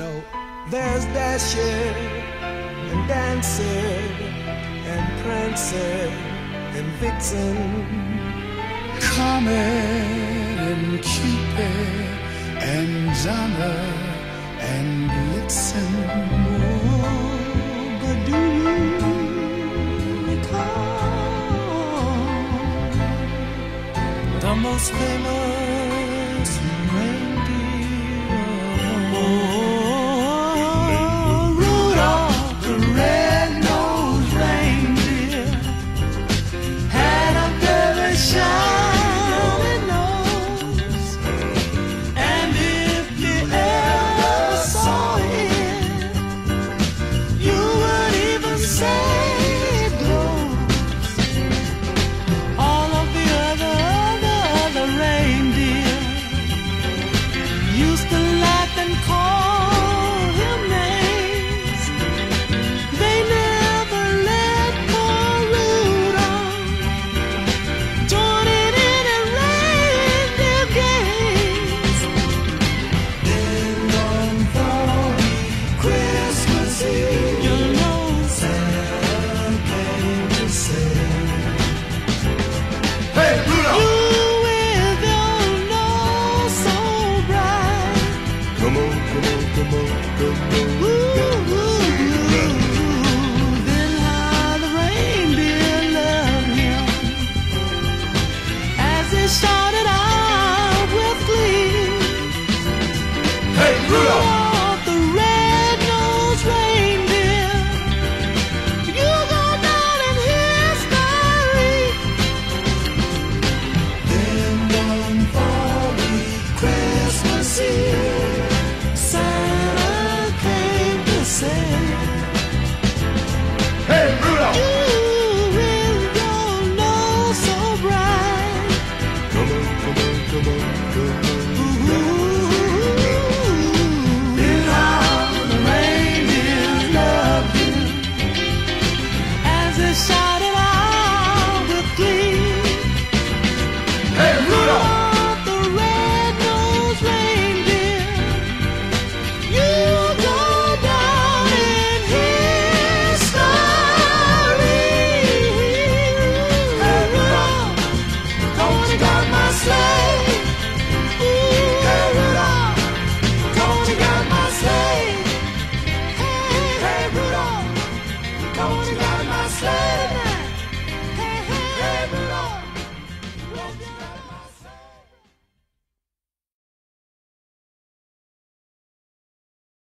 know, there's Dasher and Dancer and Prancer and Vixen, Comet and Cupid and Donner and Blitzen. Oh, but do you recall the most famous reindeer? Oh, Rudolph, the red-nosed reindeer, had a very shiny nose, and if you ever saw it, you would even say it glows. All of the other reindeer used to laugh and call him names. They never let poor Rudolph join in any reindeer games. Then one foggy Christmas Eve, you know, Santa came to say, Hey, Rudolph! you with your nose so bright. Come on, come on, come on, come on. Then how the reindeer loved him as he shouted out with glee. Hey, Rudolph!